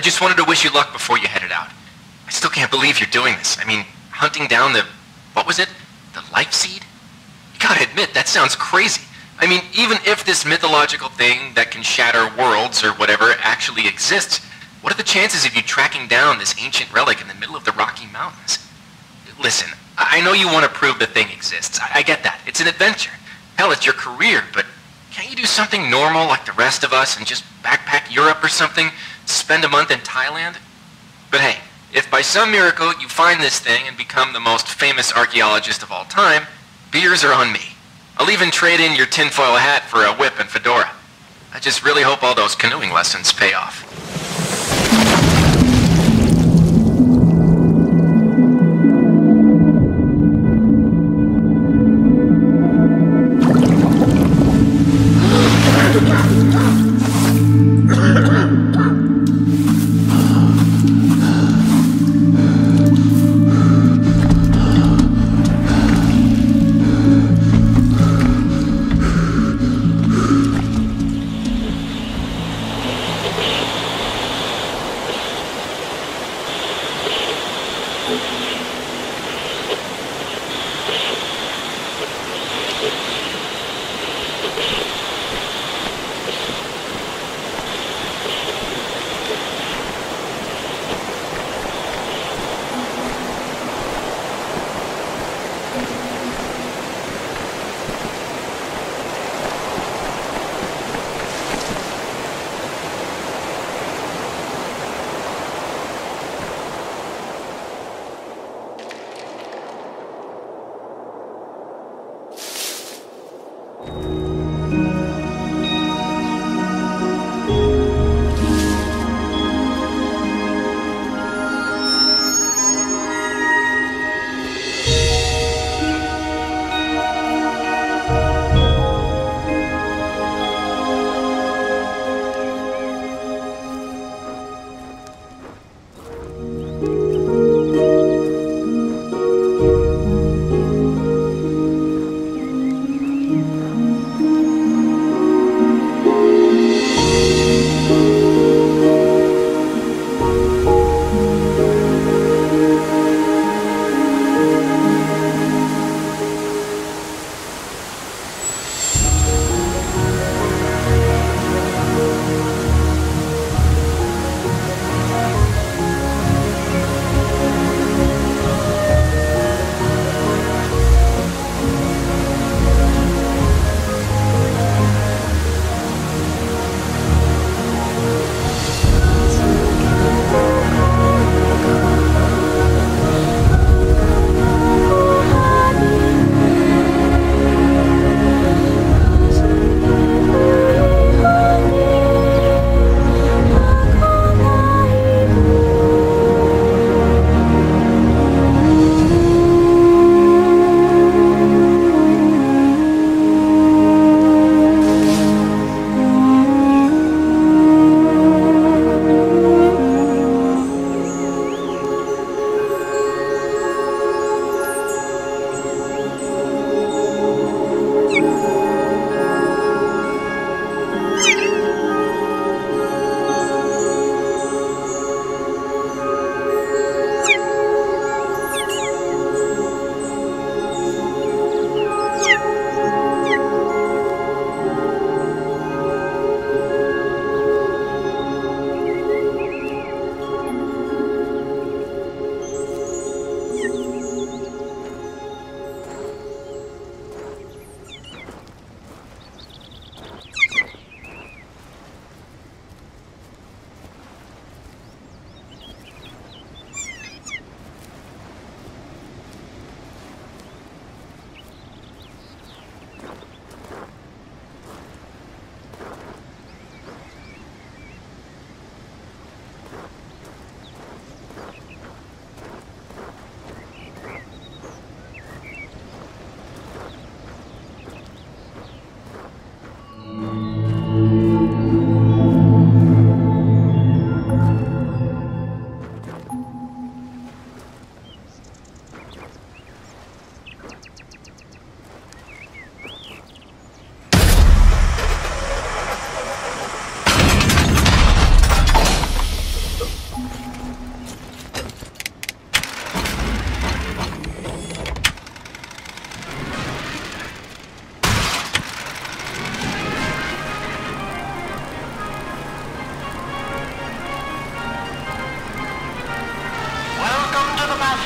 just wanted to wish you luck before you headed out. I still can't believe you're doing this. I mean, hunting down the... what was it? The life seed? You gotta admit, that sounds crazy. I mean, even if this mythological thing that can shatter worlds or whatever actually exists, what are the chances of you tracking down this ancient relic in the middle of the Rocky Mountains? Listen, I know you want to prove the thing exists. I get that. It's an adventure. Hell, it's your career, but can't you do something normal like the rest of us and just backpack Europe or something? Spend a month in Thailand? But hey, if by some miracle you find this thing and become the most famous archaeologist of all time, beers are on me. I'll even trade in your tinfoil hat for a whip and fedora. I just really hope all those canoeing lessons pay off.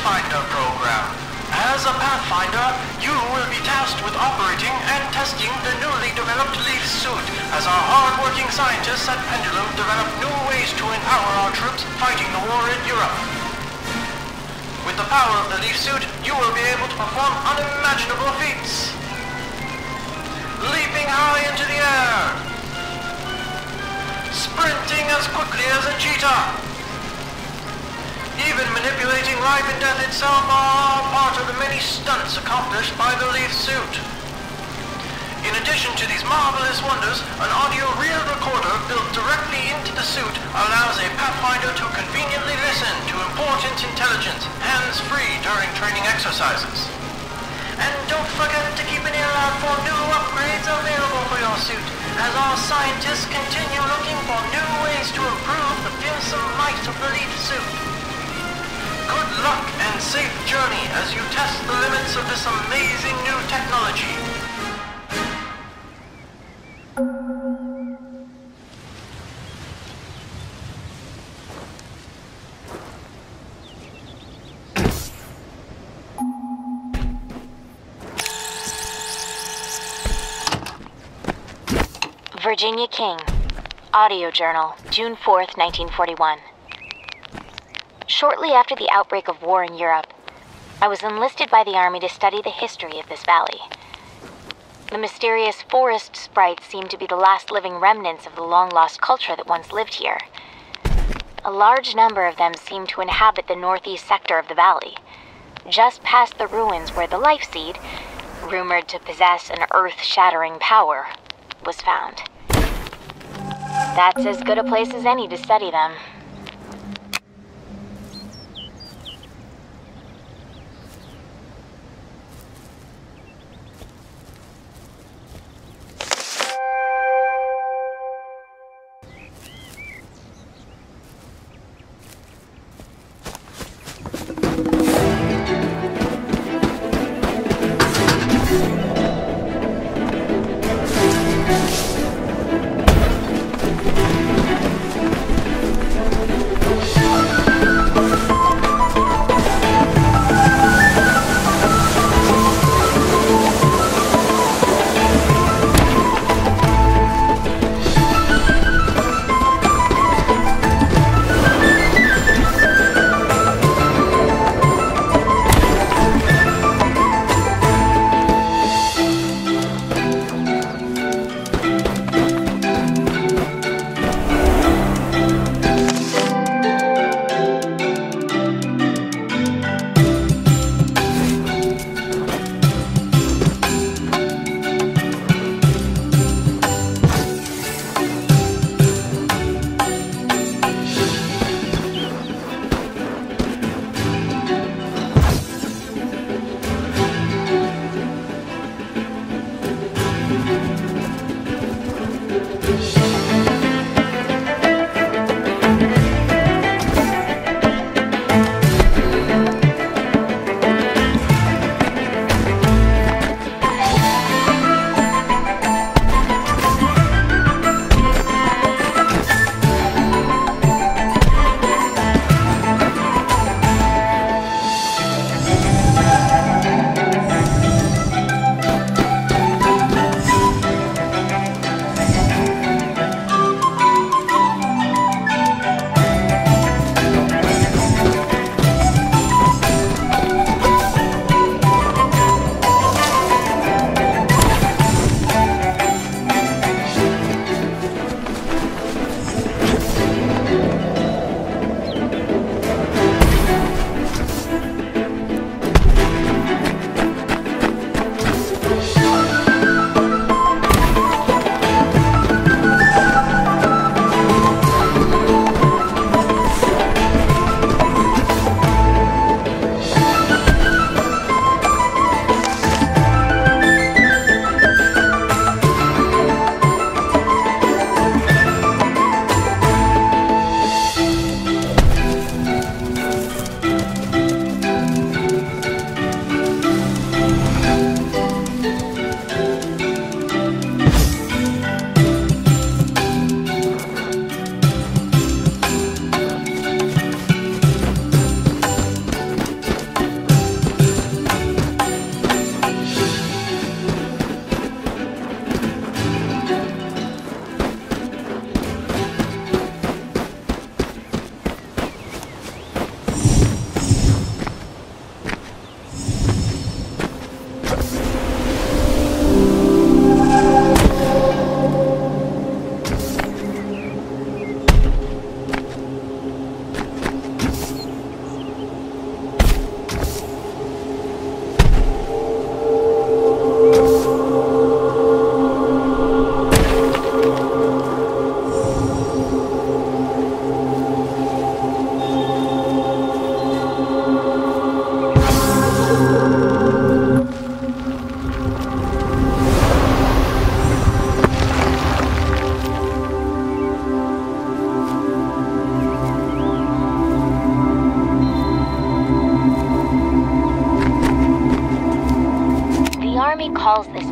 Pathfinder program. As a Pathfinder, you will be tasked with operating and testing the newly developed Leaf suit as our hard-working scientists at Pendulum develop new ways to empower our troops fighting the war in Europe. With the power of the Leaf suit, you will be able to perform unimaginable feats. Leaping high into the air. Sprinting as quickly as a cheetah. Even manipulating life and death itself are part of the many stunts accomplished by the Leaf suit. In addition to these marvelous wonders, an audio reel recorder built directly into the suit allows a Pathfinder to conveniently listen to important intelligence, hands-free during training exercises. And don't forget to keep an ear out for new upgrades available for your suit, as our scientists continue looking for new ways to improve the fearsome might of the Leaf suit. Good luck and safe journey as you test the limits of this amazing new technology. Virginia King, Audio Journal, June 4th, 1941. Shortly after the outbreak of war in Europe, I was enlisted by the Army to study the history of this valley. The mysterious forest sprites seemed to be the last living remnants of the long-lost culture that once lived here. A large number of them seemed to inhabit the northeast sector of the valley, just past the ruins where the Life Seed, rumored to possess an earth-shattering power, was found. That's as good a place as any to study them.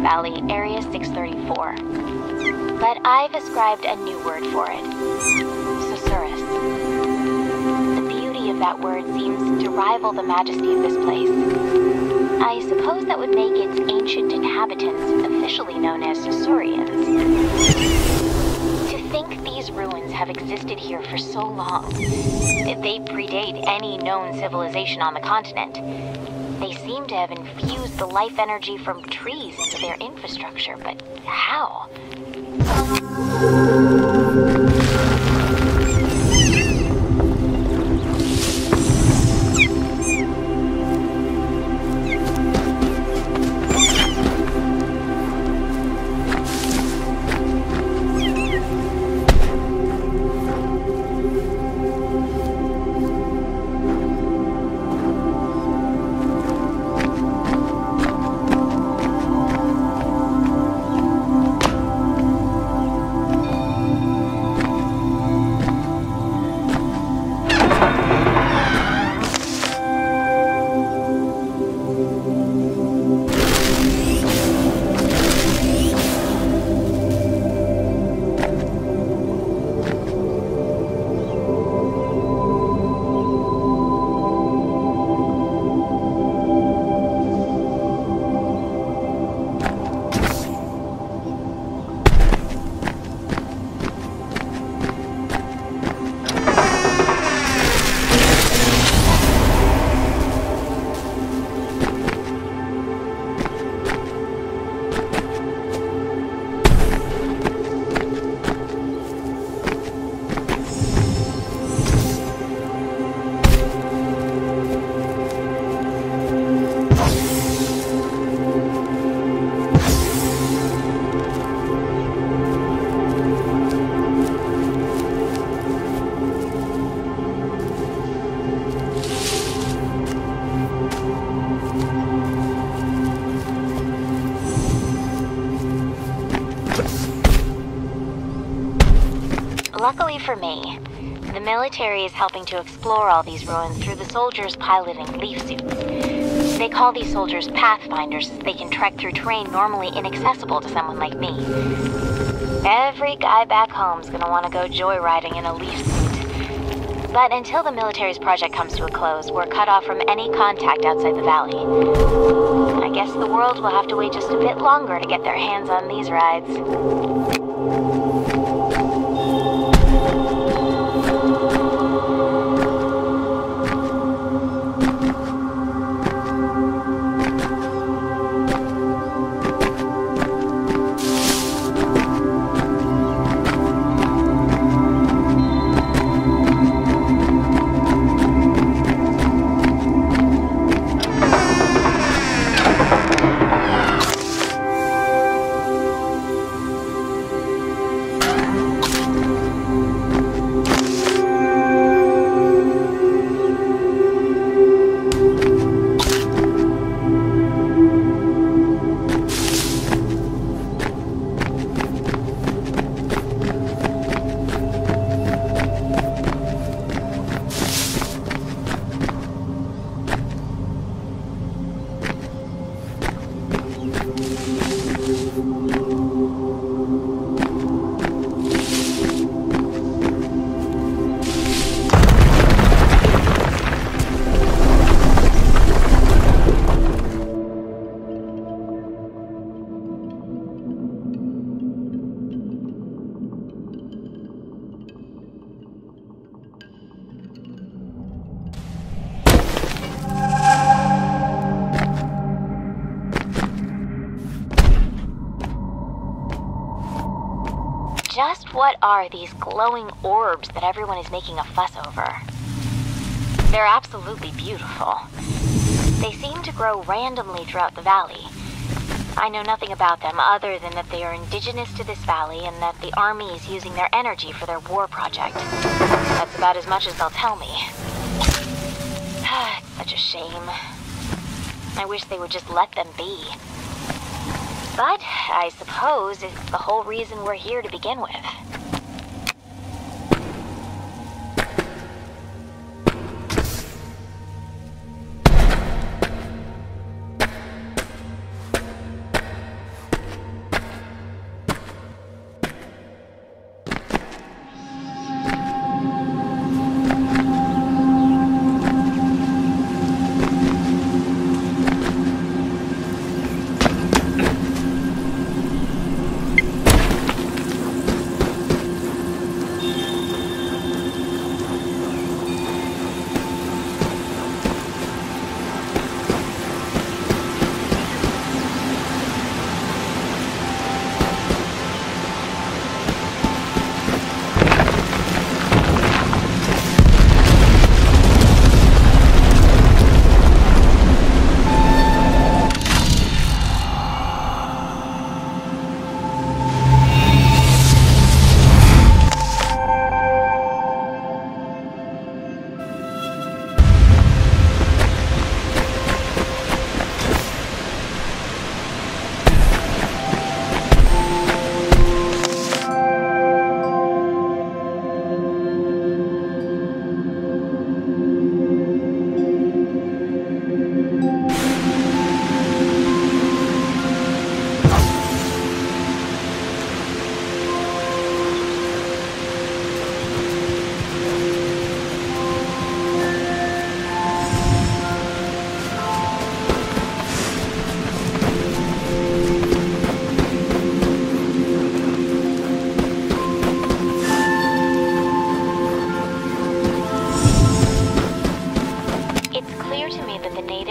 valley, Area 634. But I've ascribed a new word for it. Susurrus. The beauty of that word seems to rival the majesty of this place. I suppose that would make its ancient inhabitants officially known as Susurians. To think these ruins have existed here for so long, that they predate any known civilization on the continent. They seem to have infused the life energy from trees into their infrastructure, but how? Luckily for me, the military is helping to explore all these ruins through the soldiers piloting leaf suits. They call these soldiers pathfinders as they can trek through terrain normally inaccessible to someone like me. Every guy back home's gonna want to go joyriding in a leaf suit. But until the military's project comes to a close, we're cut off from any contact outside the valley. I guess the world will have to wait just a bit longer to get their hands on these rides. Just what are these glowing orbs that everyone is making a fuss over? They're absolutely beautiful. They seem to grow randomly throughout the valley. I know nothing about them other than that they are indigenous to this valley and that the army is using their energy for their war project. That's about as much as they'll tell me. It's such a shame. I wish they would just let them be. But I suppose it's the whole reason we're here to begin with.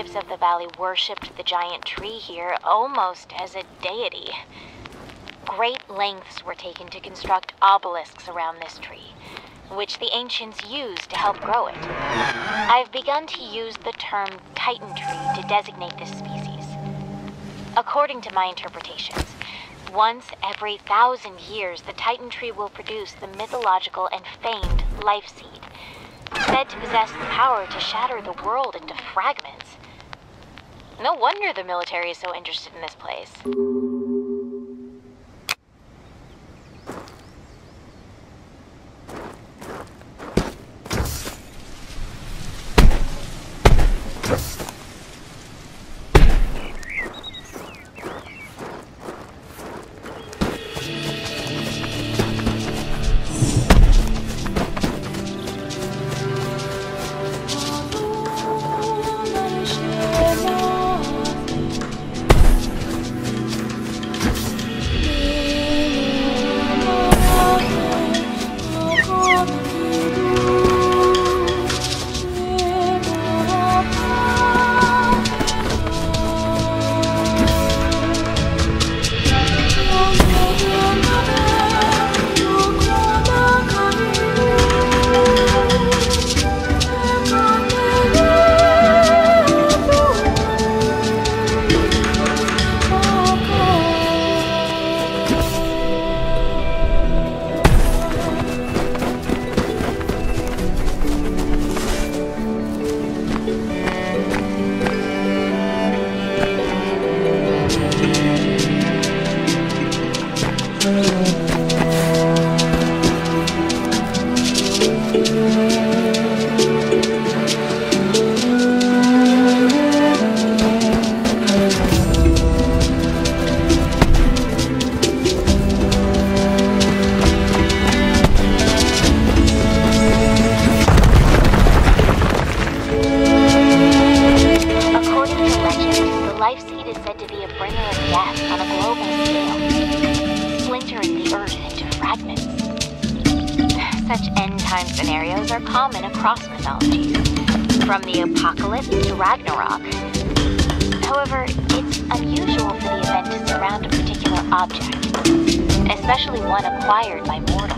natives of the valley worshipped the giant tree here almost as a deity. Great lengths were taken to construct obelisks around this tree, which the ancients used to help grow it. I've begun to use the term Titan tree to designate this species. According to my interpretations, once every 1,000 years, the Titan tree will produce the mythological and famed life seed, said to possess the power to shatter the world into fragments. No wonder the military is so interested in this place. Scenarios are common across mythologies, from the apocalypse to Ragnarok. However, it's unusual for the event to surround a particular object, especially one acquired by mortals.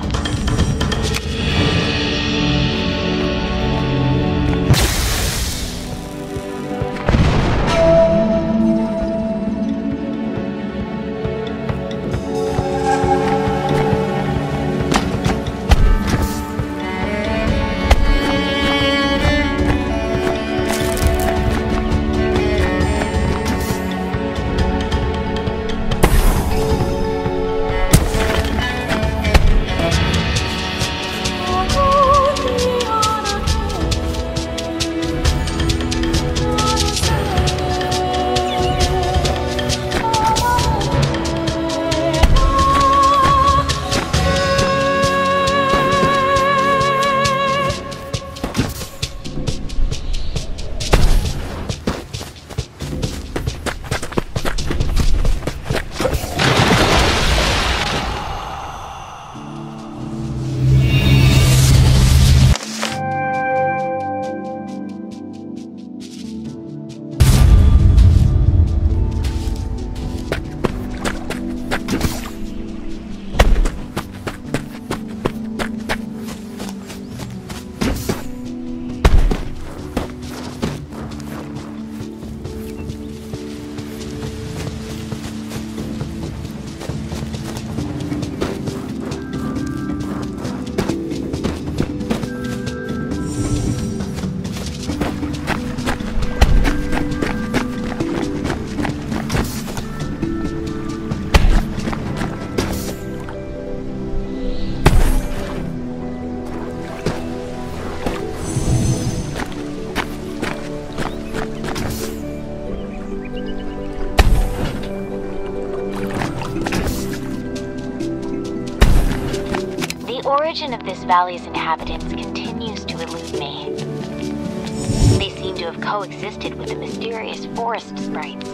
The origin of this valley's inhabitants continues to elude me. They seem to have coexisted with the mysterious forest sprites.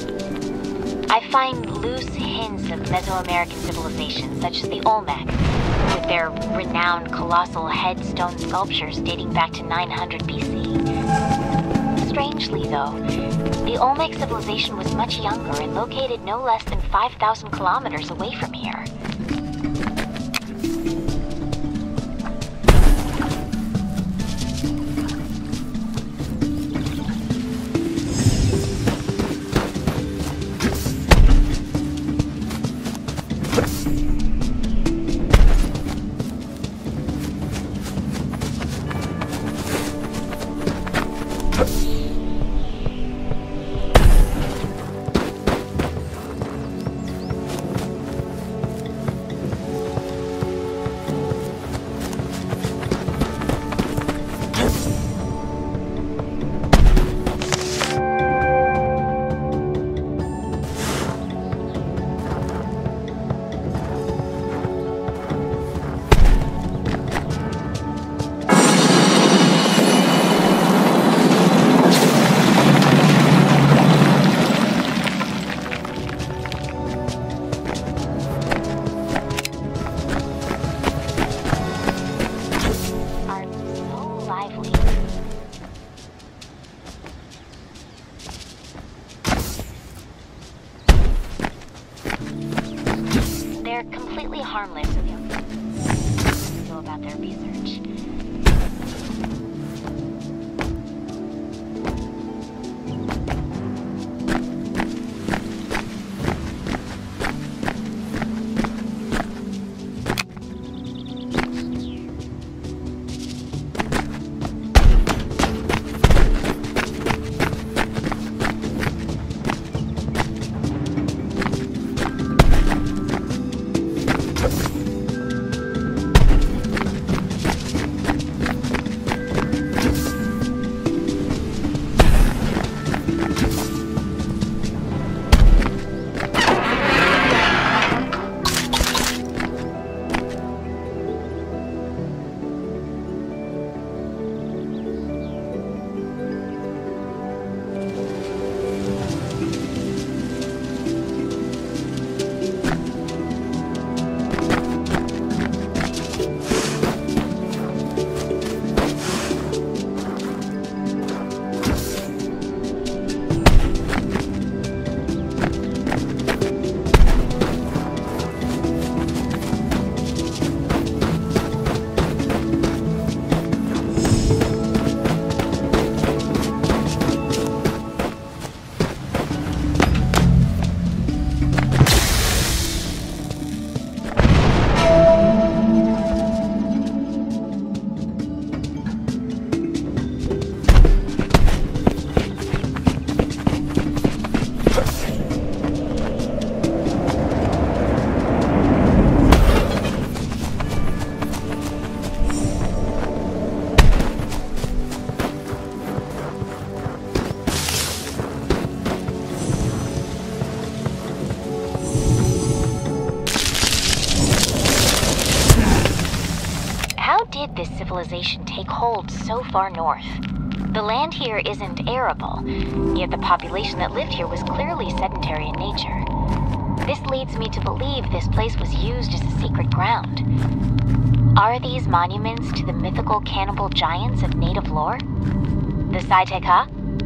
I find loose hints of Mesoamerican civilizations such as the Olmec, with their renowned colossal headstone sculptures dating back to 900 BC. Strangely, though, the Olmec civilization was much younger and located no less than 5,000 kilometers away from here. They're completely harmless if you know about their research. Did this civilization take hold so far north? The land here isn't arable, yet the population that lived here was clearly sedentary in nature. This leads me to believe this place was used as a sacred ground. Are these monuments to the mythical cannibal giants of native lore? The Saiteka?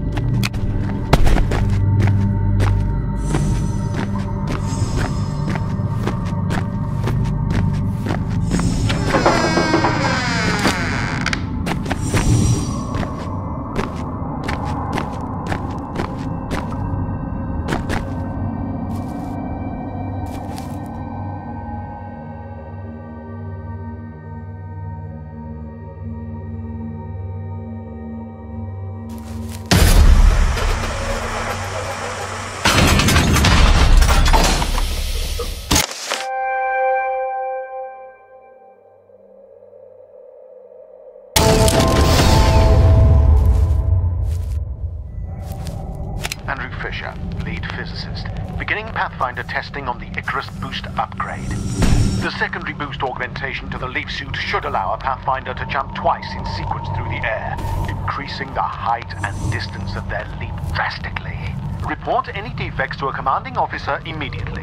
Andrew Fisher, lead physicist, beginning Pathfinder testing on the Icarus boost upgrade. The secondary boost augmentation to the leaf suit should allow a Pathfinder to jump twice in sequence through the air, increasing the height and distance of their leap drastically. Report any defects to a commanding officer immediately.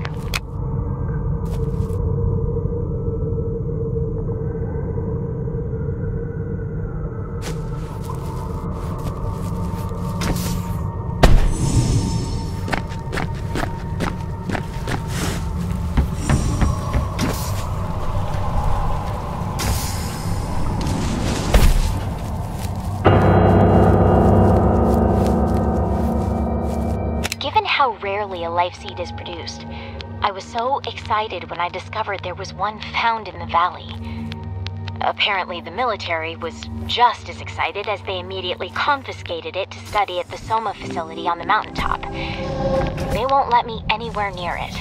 how rarely a life seed is produced. I was so excited when I discovered there was one found in the valley. Apparently, the military was just as excited as they immediately confiscated it to study at the Soma facility on the mountaintop. They won't let me anywhere near it.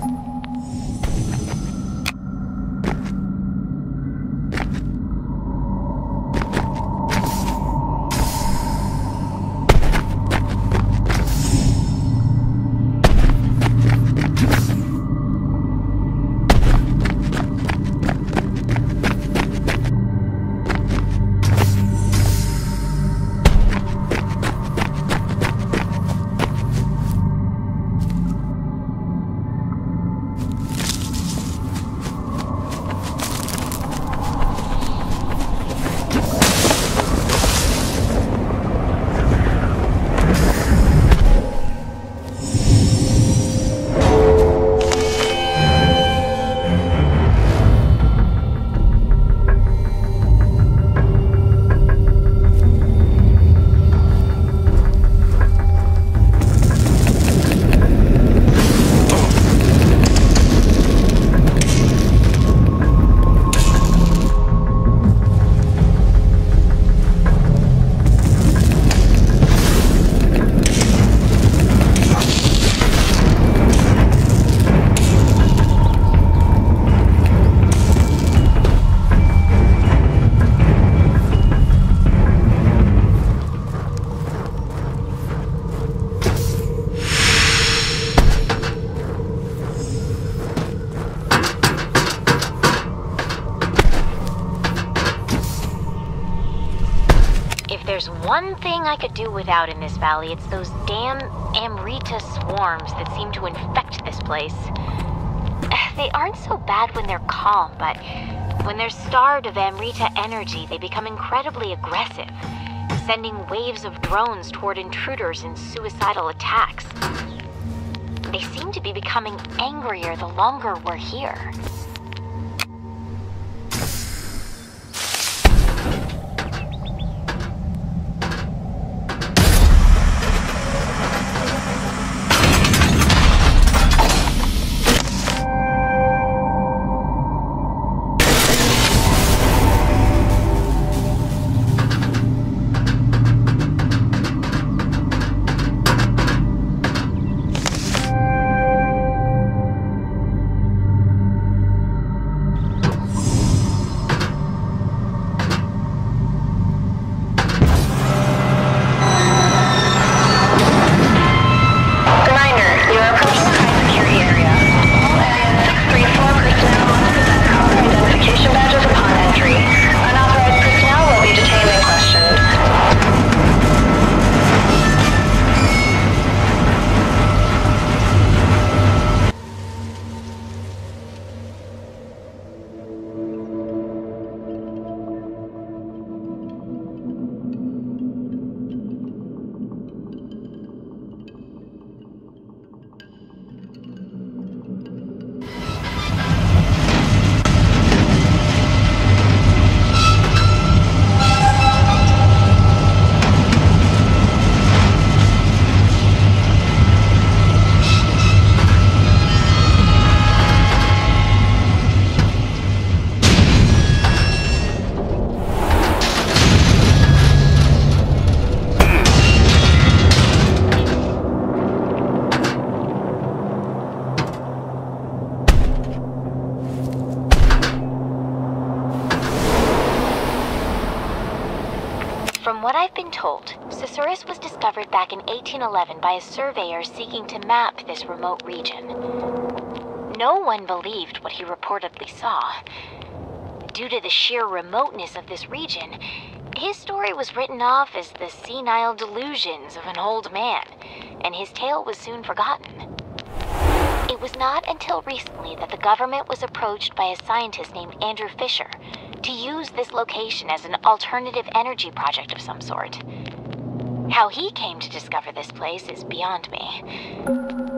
There's one thing I could do without in this valley, it's those damn Amrita swarms that seem to infect this place. They aren't so bad when they're calm, but when they're starved of Amrita energy, they become incredibly aggressive, sending waves of drones toward intruders in suicidal attacks. They seem to be becoming angrier the longer we're here. From what I've been told, Susurrus was discovered back in 1811 by a surveyor seeking to map this remote region. No one believed what he reportedly saw. Due to the sheer remoteness of this region, his story was written off as the senile delusions of an old man, and his tale was soon forgotten. It was not until recently that the government was approached by a scientist named Andrew Fisher to use this location as an alternative energy project of some sort. How he came to discover this place is beyond me.